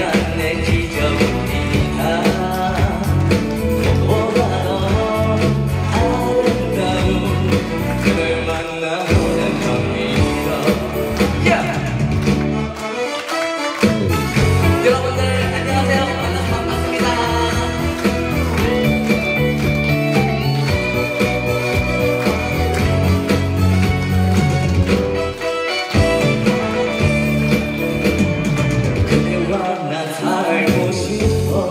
그대가 내 기적입니다. 꽃보다 더 아름다운 그댈 만나보는 겁니다. 여러분들 안녕하세요. 만나서 반갑습니다. 살고 싶어.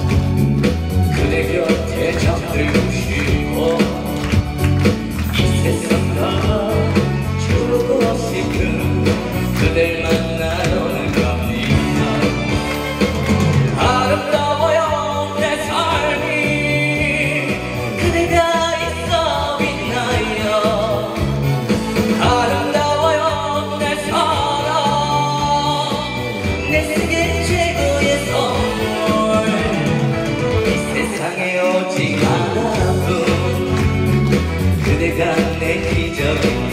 그대 곁에 잠들고 싶어. 이 세상 다 주고 싶은 그댈 만나러는 겁니다. 아름다워요 내 삶이 그대가 있어 빛나요. 아름다워요 내 사랑 내 세계 오직 하나뿐 그대가 내 기적입니다.